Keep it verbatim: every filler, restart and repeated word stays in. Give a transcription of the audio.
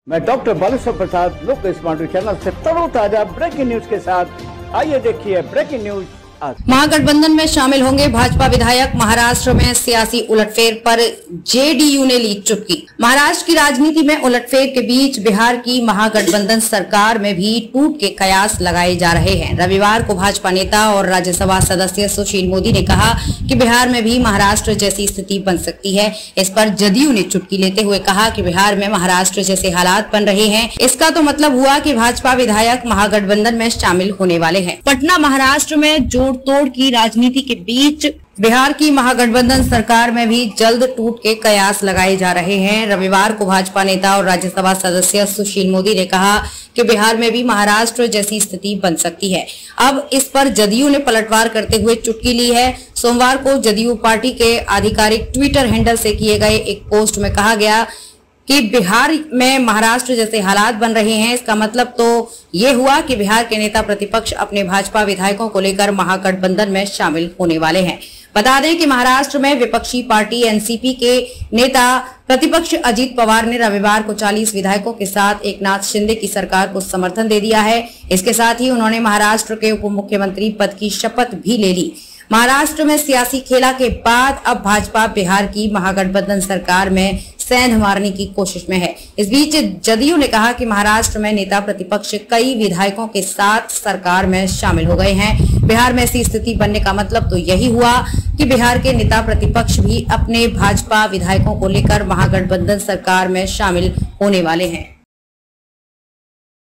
मैं डॉक्टर बालेश्वर प्रसाद लोक smart channel से तरोताजा ब्रेकिंग न्यूज के साथ आइए देखिए ब्रेकिंग न्यूज। महागठबंधन में शामिल होंगे भाजपा विधायक। महाराष्ट्र में सियासी उलटफेर पर जेडीयू ने ली चुटकी। महाराष्ट्र की राजनीति में उलटफेर के बीच बिहार की महागठबंधन सरकार में भी टूट के कयास लगाए जा रहे हैं। रविवार को भाजपा नेता और राज्यसभा सदस्य सुशील मोदी ने कहा कि बिहार में भी महाराष्ट्र जैसी स्थिति बन सकती है। इस पर जदयू ने चुटकी लेते हुए कहा कि बिहार में महाराष्ट्र जैसे हालात बन रहे हैं, इसका तो मतलब हुआ कि भाजपा विधायक महागठबंधन में शामिल होने वाले हैं। पटना महाराष्ट्र में जोड़ तोड़ की राजनीति के बीच बिहार की महागठबंधन सरकार में भी जल्द टूट के कयास लगाए जा रहे हैं। रविवार को भाजपा नेता और राज्यसभा सदस्य सुशील मोदी ने कहा कि बिहार में भी महाराष्ट्र जैसी स्थिति बन सकती है। अब इस पर जदयू ने पलटवार करते हुए चुटकी ली है। सोमवार को जदयू पार्टी के आधिकारिक ट्विटर हैंडल से किए गए एक पोस्ट में कहा गया कि बिहार में महाराष्ट्र जैसे हालात बन रहे हैं, इसका मतलब तो ये हुआ कि बिहार के नेता प्रतिपक्ष अपने भाजपा विधायकों को लेकर महागठबंधन में शामिल होने वाले हैं। बता दें कि महाराष्ट्र में विपक्षी पार्टी एनसीपी के नेता प्रतिपक्ष अजित पवार ने रविवार को चालीस विधायकों के साथ एकनाथ शिंदे की सरकार को समर्थन दे दिया है। इसके साथ ही उन्होंने महाराष्ट्र के उप मुख्यमंत्री पद की शपथ भी ले ली। महाराष्ट्र में सियासी खेला के बाद अब भाजपा बिहार की महागठबंधन सरकार में सेंध मारने की कोशिश में है। इस बीच जदयू ने कहा कि महाराष्ट्र में नेता प्रतिपक्ष कई विधायकों के साथ सरकार में शामिल हो गए हैं। बिहार में ऐसी स्थिति बनने का मतलब तो यही हुआ कि बिहार के नेता प्रतिपक्ष भी अपने भाजपा विधायकों को लेकर महागठबंधन सरकार में शामिल होने वाले हैं।